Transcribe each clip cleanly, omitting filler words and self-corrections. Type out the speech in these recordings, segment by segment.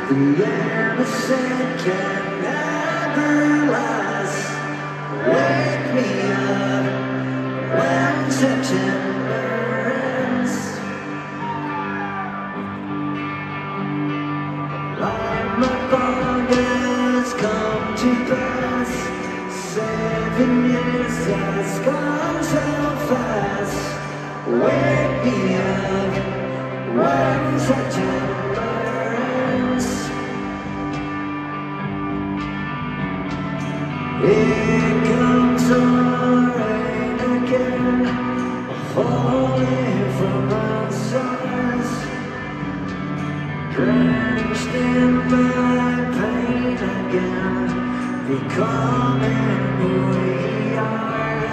The innocent can never last. Wake me up when September ends. Like my father's come to pass. 7 years has gone so fast. Wake me up when September ends. Here comes the rain again, falling from the stars, drenched in my pain again, becoming who we are.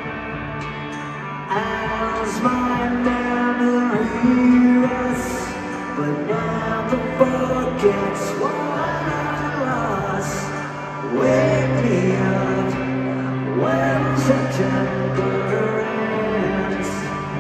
As my memory rests, but never forgets what I lost. Wake me up when September ends.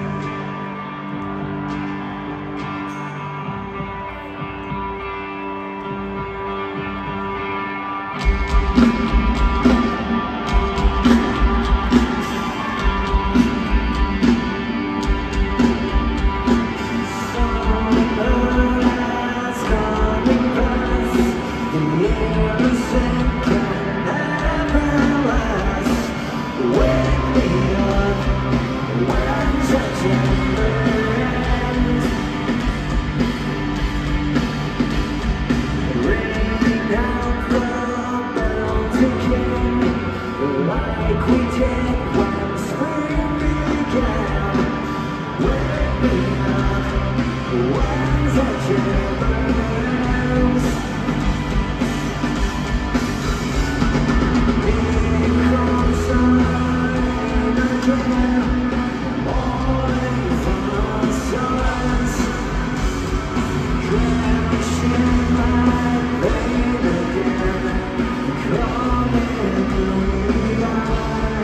Like we did when spring began. Wake me up when September ends. Here comes the rain again, falling from the stars, drenched in my pain again, coming who we are.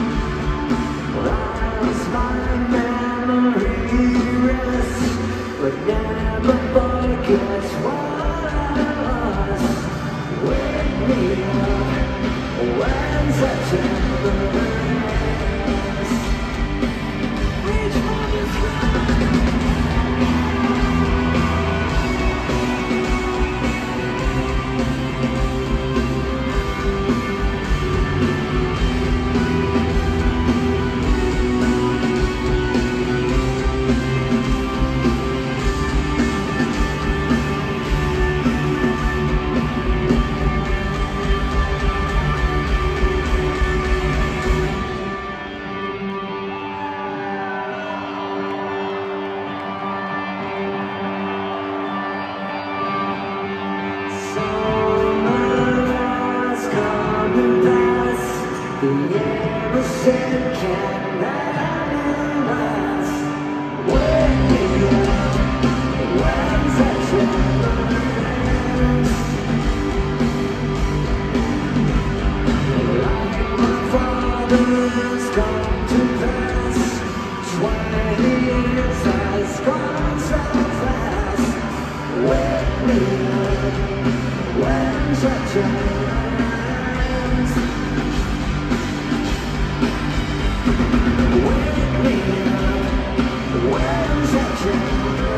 As my memory rests, but never forgets what I lost. Wake me up when September ends. Reach for the sky. The innocent can never last. Wake me up when September ends. Like my father's come to pass. 20 years has gone so fast. Wake me up when September ends. Wake me up when September